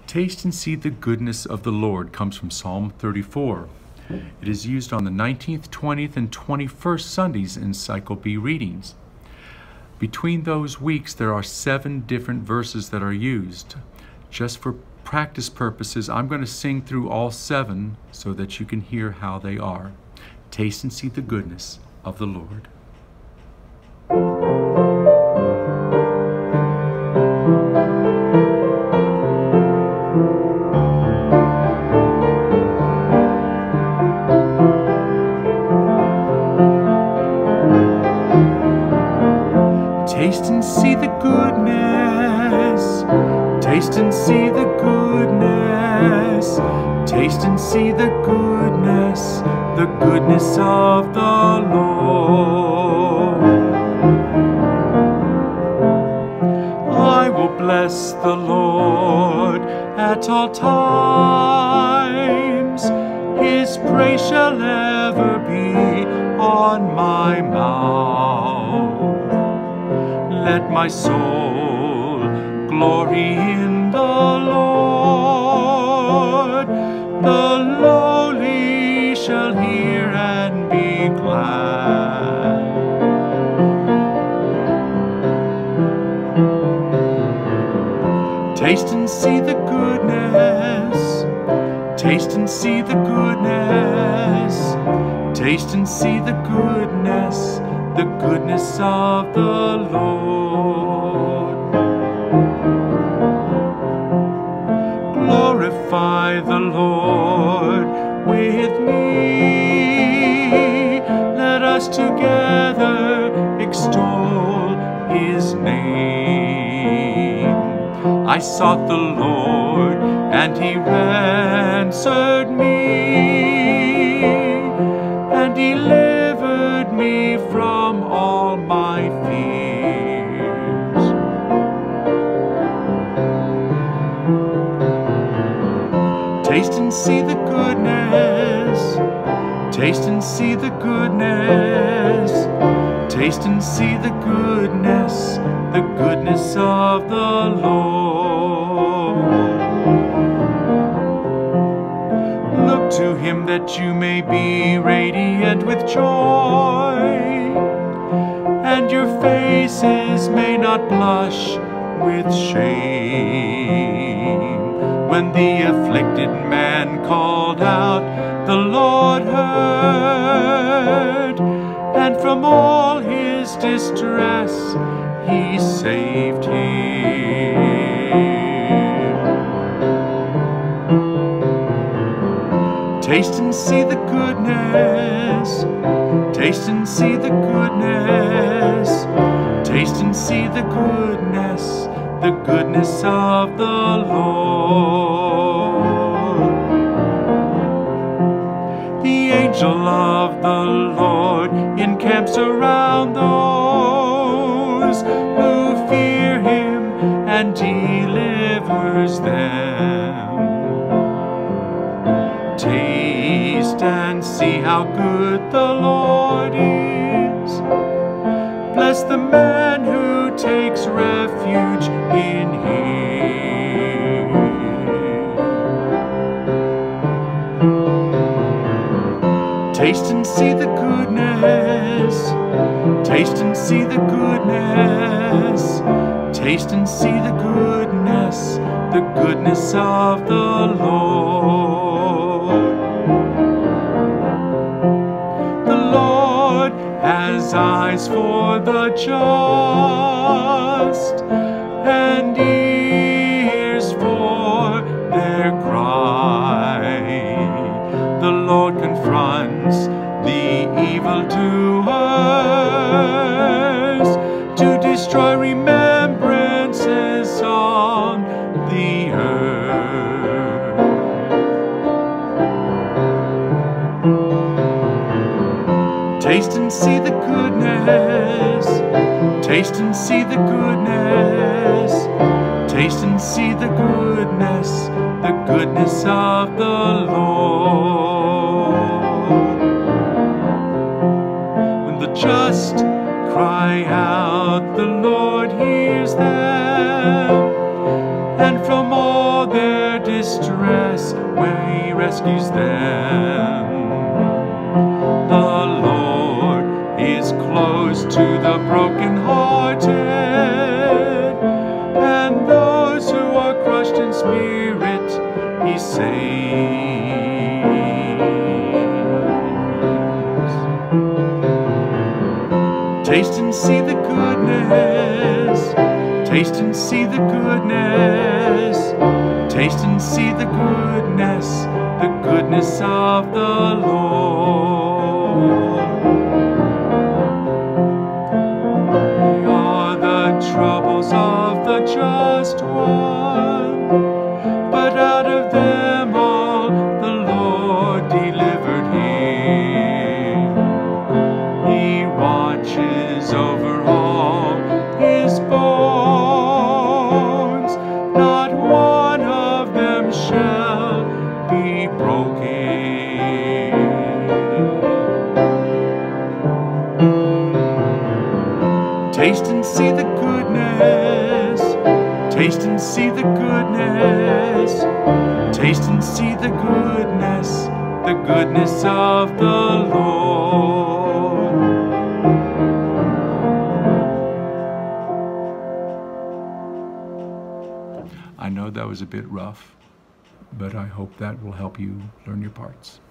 Taste and see the goodness of the Lord comes from Psalm 34. It is used on the 19th, 20th, and 21st Sundays in Cycle B readings. Between those weeks, there are 7 different verses that are used. Just for practice purposes, I'm going to sing through all 7 so that you can hear how they are. Taste and see the goodness of the Lord. Taste and see the goodness. Taste and see the goodness. Taste and see the goodness of the Lord. I will bless the Lord at all times. His praise shall ever be on my mouth. Let my soul glory in the Lord. The lowly shall hear and be glad. Taste and see the goodness. Taste and see the goodness. Taste and see the goodness of the Lord. Glorify the Lord with me. Let us together extol His name. I sought the Lord, and He answered me, and delivered me from all my fears. Taste and see the goodness. Taste and see the goodness. Taste and see the goodness of the Lord. Look to Him that you may be radiant with joy, and your faces may not blush with shame. When the afflicted man called out, the Lord heard, and from all his distress He saved him. Taste and see the goodness. Taste and see the goodness. Taste and see the goodness of the Lord. The angel of the Lord encamps around those who fear Him and delivers them. Taste and see how good the Lord is. Bless the man who takes refuge in Him. Taste and see the goodness. Taste and see the goodness. Taste and see the goodness of the Lord. The Lord has eyes for the just, and ears for their cry. The Lord confronts the evildoers to destroy remembrances on the earth. Taste and see the goodness. Taste and see the goodness. Taste and see the goodness of the Lord. When the just cry out, the Lord hears them, and from all their distress where he rescues them. The Lord is close to the brokenhearted, and those who are crushed in spirit he saves. Taste and see the goodness. Taste and see the goodness. Taste and see the goodness of the Lord. Are the troubles of the just one, but out of them all the Lord delivered him. He watches over all his bones, not one of them shall be broken. Taste and see the goodness. Taste and see the goodness. Taste and see the goodness of the Lord. I know that was a bit rough, but I hope that will help you learn your parts.